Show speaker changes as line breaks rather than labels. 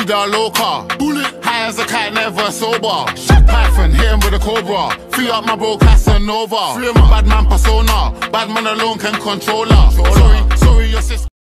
Buddha loca. High as a kite, never sober. Python, hit him with a cobra. Free up my bro Casanova. Free my bad man persona. Bad man alone can control her. Sorry, your sister.